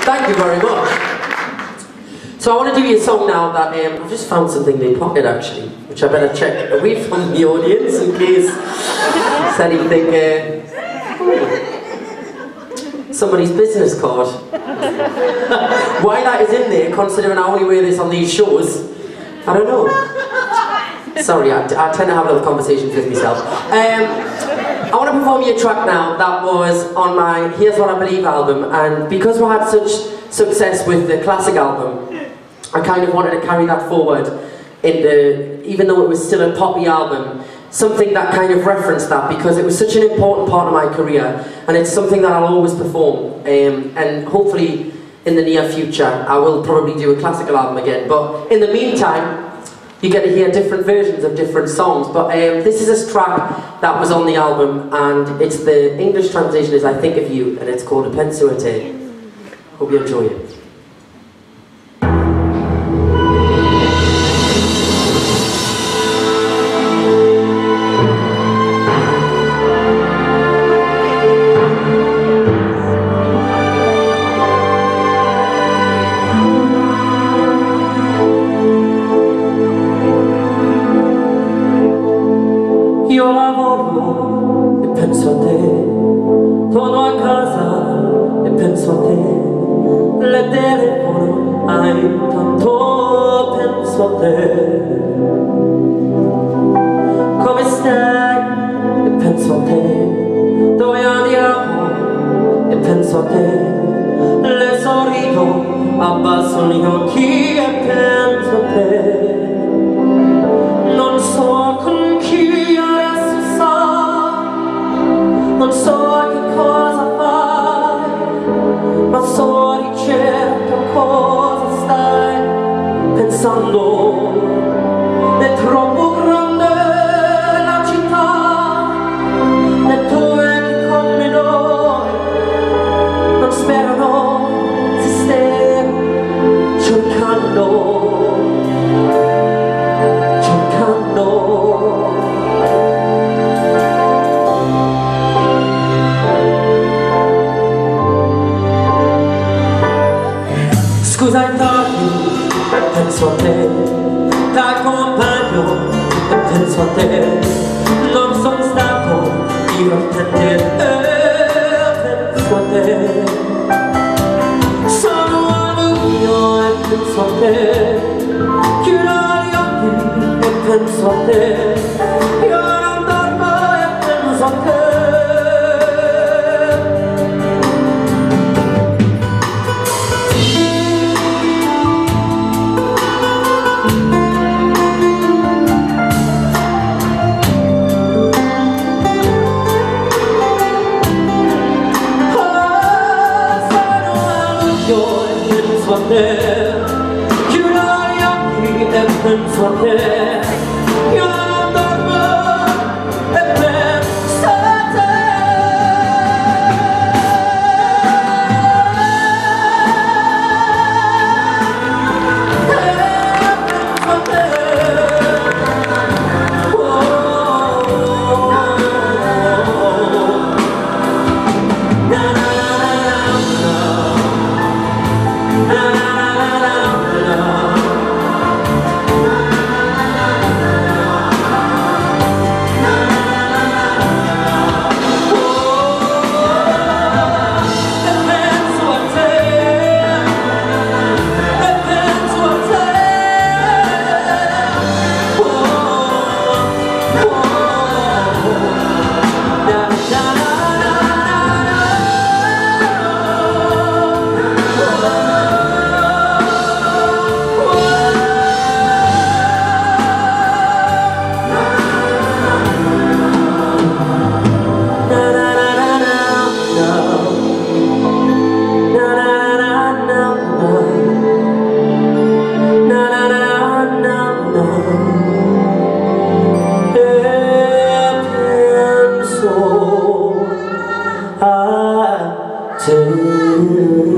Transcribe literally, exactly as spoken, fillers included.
Thank you very much. So I want to do you a song now that um, I've just found something in my pocket actually, which I better check away from the audience in case it's anything. Uh, somebody's business card. Why that is in there, considering I only wear this on these shows, I don't know. Sorry, I, I tend to have other conversations with myself. Um, I want to perform you a track now that was on my Here's What I Believe album, and because we had such success with the classic album, I kind of wanted to carry that forward into, even though it was still a poppy album, something that kind of referenced that, because it was such an important part of my career, and it's something that I'll always perform, um, and hopefully in the near future I will probably do a classical album again, but in the meantime you get to hear different versions of different songs. But um, this is a track that was on the album, and it's the English translation is I Think of You, and it's called A Penso a Te. Hope you enjoy it. Io lavoro e penso a te, torno a casa e penso a te, le telefono hai tanto penso a te. Come stai e penso a te, dove andiamo e penso a te, le sorrido, abbasso gli occhi e penso a te. Non so con chi non so che cosa fai, ma so di certo cosa stai pensando. È troppo grande la città, le tue che come noi non sperano sistema, cercando, cercando. Scusa il tardi, penso a te, t'accompagno e penso a te, non sono stato divertente e penso a te, sono a luglio e penso a te, chiudo gli occhi e penso a te, io non dormo e penso a te. Penso a te, chiudo gli occhi e penso a te, io non dormo e penso a te. E penso a te. Oh, oh, oh, oh. Na, na, na, na, na. To